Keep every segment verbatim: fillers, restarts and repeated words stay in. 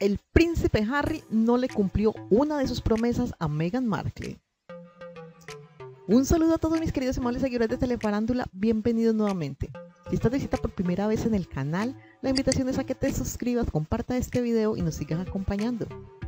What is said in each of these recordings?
el príncipe Harry no le cumplió una de sus promesas a Meghan Markle. Un saludo a todos mis queridos y amables seguidores de Telefarándula, bienvenidos nuevamente. Si estás de visita por primera vez en el canal, la invitación es a que te suscribas, compartas este video y nos sigas acompañando.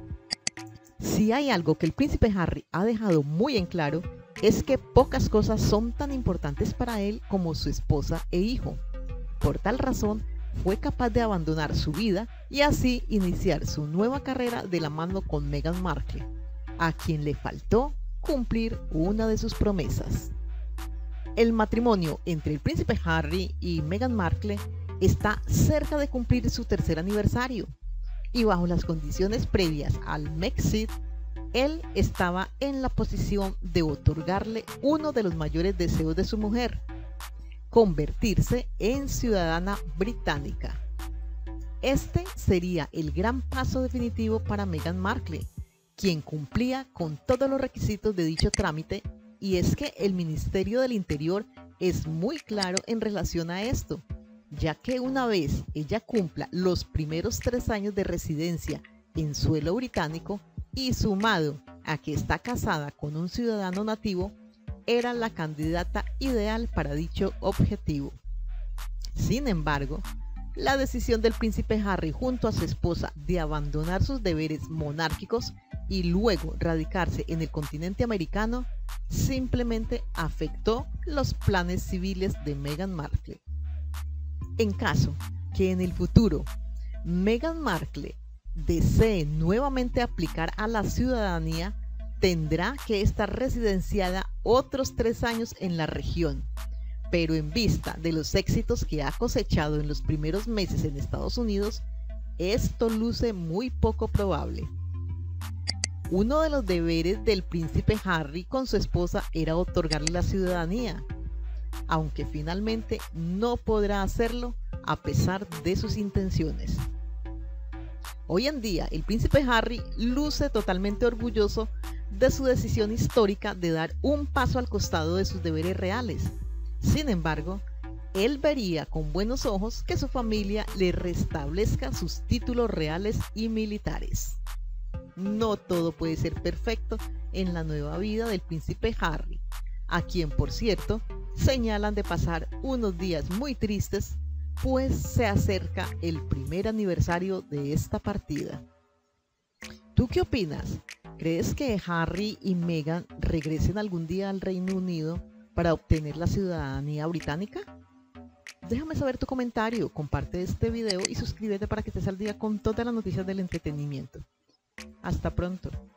Si hay algo que el príncipe Harry ha dejado muy en claro, es que pocas cosas son tan importantes para él como su esposa e hijo. Por tal razón, fue capaz de abandonar su vida y así iniciar su nueva carrera de la mano con Meghan Markle, a quien le faltó cumplir una de sus promesas. El matrimonio entre el príncipe Harry y Meghan Markle está cerca de cumplir su tercer aniversario y bajo las condiciones previas al Brexit, él estaba en la posición de otorgarle uno de los mayores deseos de su mujer: convertirse en ciudadana británica. Este sería el gran paso definitivo para Meghan Markle, quien cumplía con todos los requisitos de dicho trámite, y es que el Ministerio del Interior es muy claro en relación a esto, ya que una vez ella cumpla los primeros tres años de residencia en suelo británico y sumado a que está casada con un ciudadano nativo, era la candidata ideal para dicho objetivo. Sin embargo, la decisión del príncipe Harry junto a su esposa de abandonar sus deberes monárquicos y luego radicarse en el continente americano simplemente afectó los planes civiles de Meghan Markle. En caso que en el futuro Meghan Markle desee nuevamente aplicar a la ciudadanía, tendrá que estar residenciada otros tres años en la región, pero en vista de los éxitos que ha cosechado en los primeros meses en Estados Unidos, esto luce muy poco probable. Uno de los deberes del príncipe Harry con su esposa era otorgarle la ciudadanía, aunque finalmente no podrá hacerlo a pesar de sus intenciones. Hoy en día, el príncipe Harry luce totalmente orgulloso de su decisión histórica de dar un paso al costado de sus deberes reales. Sin embargo, él vería con buenos ojos que su familia le restablezca sus títulos reales y militares. No todo puede ser perfecto en la nueva vida del príncipe Harry, a quien, por cierto, señalan de pasar unos días muy tristes, pues se acerca el primer aniversario de esta partida. ¿Tú qué opinas? ¿Crees que Harry y Meghan regresen algún día al Reino Unido para obtener la ciudadanía británica? Déjame saber tu comentario, comparte este video y suscríbete para que estés al día con todas las noticias del entretenimiento. Hasta pronto.